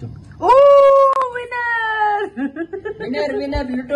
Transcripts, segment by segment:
ओह winner winner winner लुटो।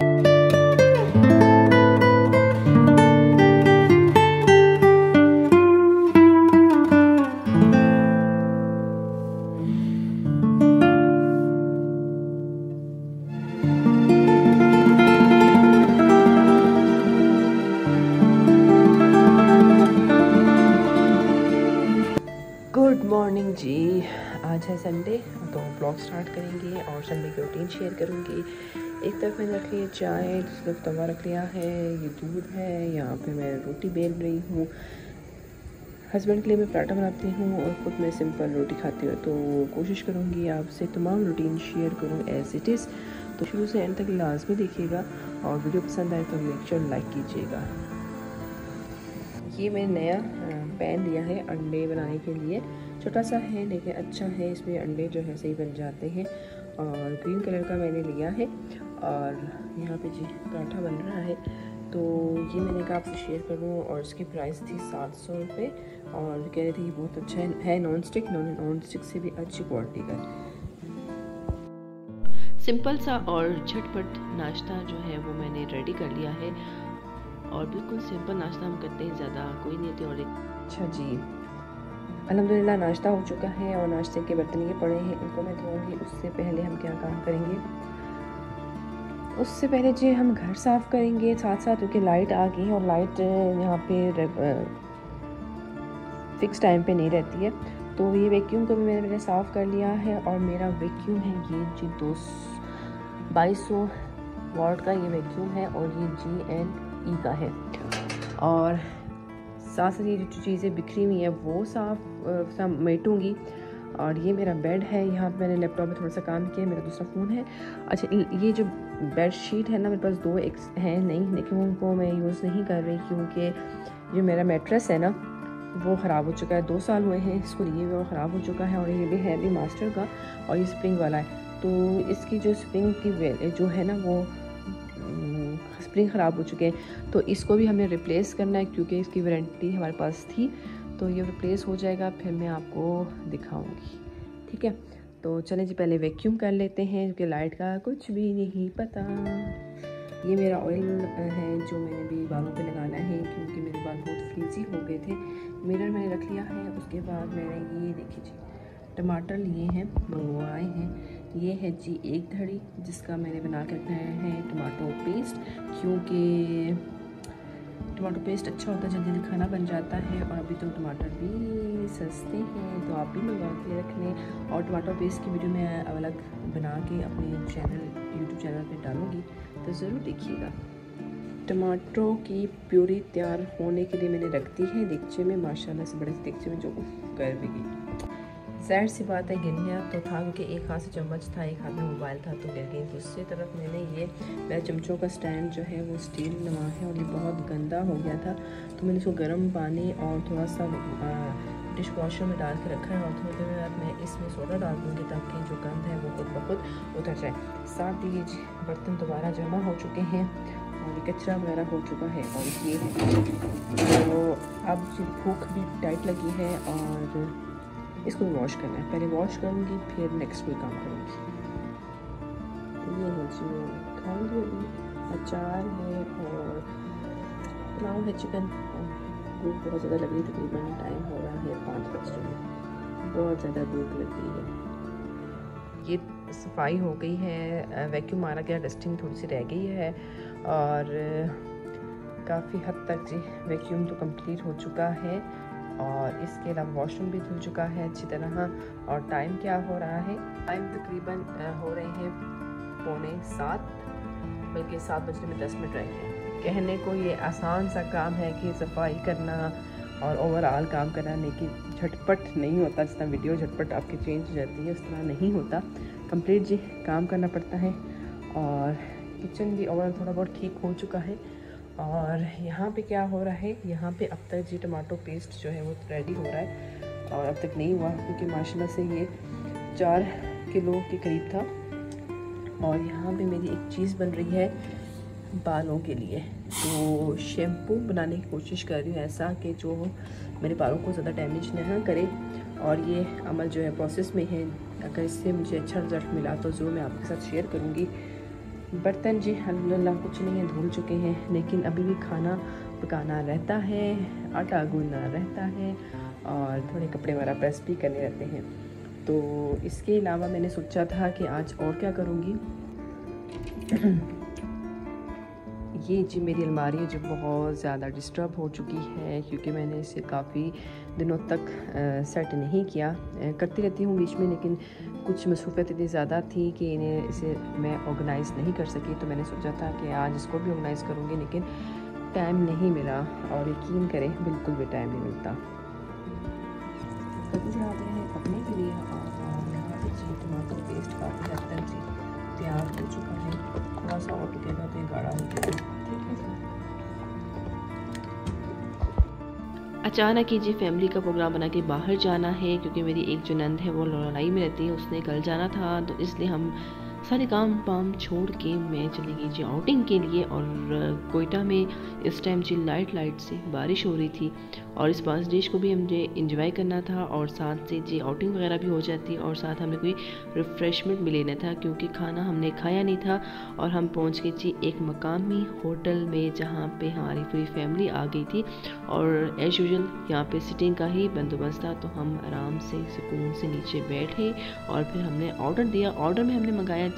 Good morning जी, आज है संडे तो ब्लॉग स्टार्ट करेंगे और संडे की रूटीन शेयर करूँगी। एक तरफ मैंने रख लिया चाय, दूसरी तरफ तवा रख लिया है, ये दूध है, यहाँ पे मैं रोटी बेल रही हूँ। हस्बैंड के लिए मैं पराठा बनाती हूँ और खुद मैं सिंपल रोटी खाती हूँ, तो कोशिश करूँगी आपसे तमाम रूटीन शेयर करूँ एज़ इट इज़। तो शुरू से एंड तक लाजमी देखिएगा और वीडियो पसंद आए तो मेक श्योर लाइक कीजिएगा। ये मैंने नया पैन लिया है अंडे बनाने के लिए, छोटा सा है लेकिन अच्छा है, इसमें अंडे जो है सही बन जाते हैं। और ग्रीन कलर का मैंने लिया है और यहाँ पे जी पराठा बन रहा है। तो ये मैंने कहा आपसे शेयर करूँ और इसकी प्राइस थी 700 रुपये और कह रहे थे कि बहुत अच्छा है, नॉन स्टिक से भी अच्छी क्वालिटी का। सिंपल सा और झटपट नाश्ता जो है वो मैंने रेडी कर लिया है और बिल्कुल सिंपल नाश्ता हम करते हैं, ज़्यादा कोई नहीं होती। और अच्छा जी, अल्हम्दुलिल्लाह नाश्ता हो चुका है और नाश्ते के बर्तन ये पड़े हैं, इनको मैं धोऊंगी। उससे पहले हम क्या काम करेंगे, उससे पहले जी हम घर साफ़ करेंगे साथ साथ, क्योंकि लाइट आ गई और लाइट यहाँ पे फिक्स टाइम पे नहीं रहती है। तो ये वैक्यूम को भी मैंने साफ़ कर लिया है और मेरा वैक्यूम है ये जी 2200 वाट का ये वैक्यूम है और ये GNE का है। और साथ साथ ये जो चीज़ें बिखरी हुई हैं वो साफ समेटूँगी। और ये मेरा बेड है, यहाँ पे मैंने लैपटॉप में थोड़ा सा काम किया, मेरा दूसरा फ़ोन है। अच्छा, ये जो बेड शीट है ना, मेरे पास 2 हैं नहीं, लेकिन उनको मैं यूज़ नहीं कर रही क्योंकि जो मेरा मैट्रेस है ना वो ख़राब हो चुका है। 2 साल हुए हैं इसको लिए हुए और ख़राब हो चुका है। और ये भी है भी मास्टर का और ये स्प्रिंग वाला है, तो इसकी जो स्प्रिंग की जो है ना वो स्प्रिंग ख़राब हो चुके हैं, तो इसको भी हमें रिप्लेस करना है क्योंकि इसकी वारंटी हमारे पास थी। तो ये रिप्लेस हो जाएगा, फिर मैं आपको दिखाऊंगी, ठीक है। तो चलें जी पहले वैक्यूम कर लेते हैं क्योंकि लाइट का कुछ भी नहीं पता। ये मेरा ऑयल है जो मैंने भी बालों पे लगाना है क्योंकि मेरे बाल बहुत फ्रीजी हो गए थे। मिरर मैंने रख लिया है। उसके बाद मैंने ये देखिए जी टमाटर लिए हैं, मंगवाए हैं। ये है जी 1 धड़ी जिसका मैंने बना के रखा है टमाटो पेस्ट, क्योंकि टमाटो पेस्ट अच्छा होता है, जल्दी जल्दी खाना बन जाता है। और अभी तो टमाटर भी सस्ते हैं तो आप भी मंगवा के रख लें। और टमाटो पेस्ट की वीडियो मैं अलग बना के अपने यूट्यूब चैनल पे डालूँगी, तो ज़रूर देखिएगा। टमाटरों की प्यूरी तैयार होने के लिए मैंने रख दी है देगचे में, माशाल्लाह से बड़े देगचे में जो कर भी गई। ज़ाहिर सी बात है गिरना तो था क्योंकि एक हाथ से चम्मच था, एक हाथ में मोबाइल था तो गिर गई। दूसरी तरफ मैंने ये मेरा चमचों का स्टैंड जो है वो स्टील नुमा है और ये बहुत गंदा हो गया था, तो मैंने इसको गर्म पानी और थोड़ा सा डिश वॉशर में डाल के रखा है। और थोड़ी देर बाद मैं इसमें सोडा डाल दूँगी ताकि जो गंद है वो खुद ब खुद उतर जाए। साथ ही बर्तन दोबारा जमा हो चुके हैं और कचरा वगैरह हो चुका है। और ये तो अब भूख भी टाइट लगी है और इसको वॉश करना है, पहले वॉश करूँगी फिर नेक्स्ट कोई काम करूँगी। ये है जी खाऊँगी, अचार है और पुलाव है, चिकन। भूख बहुत ज़्यादा लग रही, तकरीबन टाइम हो रहा है 5 बज रहे हैं, बहुत ज़्यादा भूख लग रही है। ये सफाई हो गई है, वैक्यूम मारा गया, डस्टिंग थोड़ी सी रह गई है और काफ़ी हद तक जी वैक्यूम तो कंप्लीट हो चुका है। और इसके अलावा वॉशरूम भी धुल चुका है अच्छी तरह। और टाइम क्या हो रहा है, टाइम तकरीबन हो रहे हैं 6:45, बल्कि 7 बजने में 10 मिनट रह गए। कहने को ये आसान सा काम है कि सफाई करना और ओवरऑल काम करना, लेकिन झटपट नहीं होता। जिस तरह वीडियो झटपट आपकी चेंज हो जाती है उस तरह नहीं होता, कंप्लीट जी काम करना पड़ता है। और किचन भी ओवरऑल थोड़ा बहुत ठीक हो चुका है। और यहाँ पे क्या हो रहा है, यहाँ पे अब तक जी टमाटो पेस्ट जो है वो रेडी हो रहा है और अब तक नहीं हुआ क्योंकि माशाल्लाह से ये 4 किलो के करीब था। और यहाँ पे मेरी एक चीज़ बन रही है बालों के लिए, तो शैम्पू बनाने की कोशिश कर रही हूँ ऐसा कि जो मेरे बालों को ज़्यादा डैमेज ना करे। और ये अमल जो है प्रोसेस में है, अगर इससे मुझे अच्छा रिज़ल्ट मिला तो ज़रूर मैं आपके साथ शेयर करूँगी। बर्तन जी अल्हम्दुलिल्लाह कुछ नहीं है, धुल चुके हैं, लेकिन अभी भी खाना पकाना रहता है, आटा गूंदना रहता है और थोड़े कपड़े वगैरह प्रेस भी करने रहते हैं। तो इसके अलावा मैंने सोचा था कि आज और क्या करूँगी। ये जी मेरी अलमारी है जो बहुत ज़्यादा डिस्टर्ब हो चुकी है, क्योंकि मैंने इसे काफ़ी दिनों तक सेट नहीं किया। करती रहती हूँ बीच में, लेकिन कुछ मसरूफियत इतनी ज़्यादा थी कि इसे मैं ऑर्गेनाइज़ नहीं कर सकी। तो मैंने सोचा था कि आज इसको भी ऑर्गेनाइज़ करूँगी, लेकिन टाइम नहीं मिला, और यकीन करें बिल्कुल भी टाइम नहीं मिलता। कद्दू चढ़ा रहे हैं पकने के लिए, और यहाँ पे जी टमाटर पेस्ट काफ़ी हद तक जी तैयार हो चुका है। थोड़ा सा और पकेगा तो ये गाढ़ा हो जाएगा। ठीक है। अचानक ही जी फैमिली का प्रोग्राम बना के बाहर जाना है, क्योंकि मेरी एक जो नंद है वो लड़ाई में रहती है, उसने कल जाना था, तो इसलिए हम सारे काम वाम छोड़ के मैं चली गई जी आउटिंग के लिए। और कोयटा में इस टाइम जी लाइट से बारिश हो रही थी, और इस बारिश को भी मुझे इंजॉय करना था, और साथ से जी आउटिंग वगैरह भी हो जाती, और साथ हमें कोई रिफ़्रेशमेंट भी लेना था, क्योंकि खाना हमने खाया नहीं था। और हम पहुंच गए जी एक मकामी होटल में, जहां पे हमारी पूरी फैमिली आ गई थी, और एज़ यूजुअल यहाँ पे सिटिंग का ही बंदोबस्त था। तो हम आराम से सुकून से नीचे बैठे, और फिर हमने ऑर्डर दिया। ऑर्डर में हमने मंगाया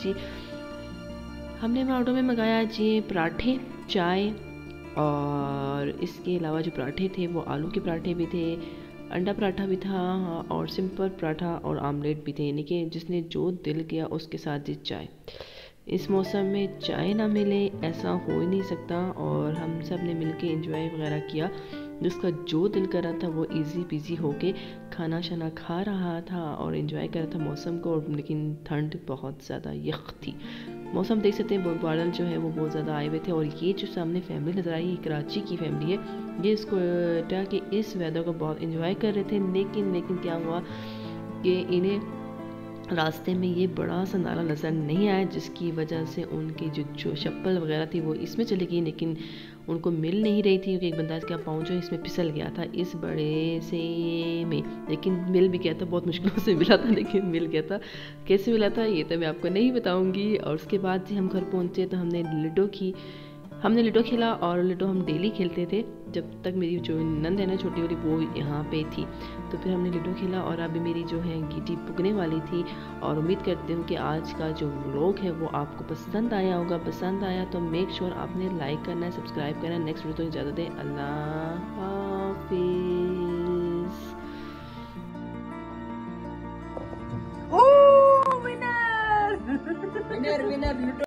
जी पराठे, चाय, और इसके अलावा जो पराठे थे वो आलू के पराठे भी थे, अंडा पराठा भी था, और सिंपल पराठा और आमलेट भी थे, यानी कि जिसने जो दिल किया उसके साथ जी चाय। इस मौसम में चाय ना मिले ऐसा हो ही नहीं सकता, और हम सब ने मिल के इंजॉय वगैरह किया। जिसका जो दिल कर रहा था वो इजी पीजी होके खाना शाना खा रहा था और इन्जॉय कर रहा था मौसम को। लेकिन ठंड बहुत ज़्यादा यख थी। मौसम देख सकते हैं, बादल जो है वो बहुत ज़्यादा आए हुए थे। और ये जो सामने फैमिली नज़र आई, कराची की फैमिली है, ये इसको कि इस वेदर को बहुत इन्जॉय कर रहे थे। लेकिन क्या हुआ कि इन्हें रास्ते में ये बड़ा सा नाला नज़र नहीं आया, जिसकी वजह से उनकी जो चप्पल वगैरह थी वो इसमें चली गई, लेकिन उनको मिल नहीं रही थी, क्योंकि एक बंदा इसका पाँव जो इसमें फिसल गया था इस बड़े से में। लेकिन मिल भी गया था, बहुत मुश्किलों से मिला था, लेकिन मिल गया था। कैसे मिला था ये तो मैं आपको नहीं बताऊँगी। और उसके बाद जब हम घर पहुँचे तो हमने लूडो खेला, और लूडो हम डेली खेलते थे जब तक मेरी जो नंद है ना छोटी वाली वो यहाँ पे थी। तो फिर हमने लूडो खेला, और अभी मेरी जो है गीटी पुगने वाली थी। और उम्मीद करती हूँ कि आज का जो व्लॉग है वो आपको पसंद आया होगा। पसंद आया तो मेक श्योर आपने लाइक करना है, सब्सक्राइब करना है। नेक्स्ट वीडियो तो इजाज़त दें, अल्लाह हाफिज़।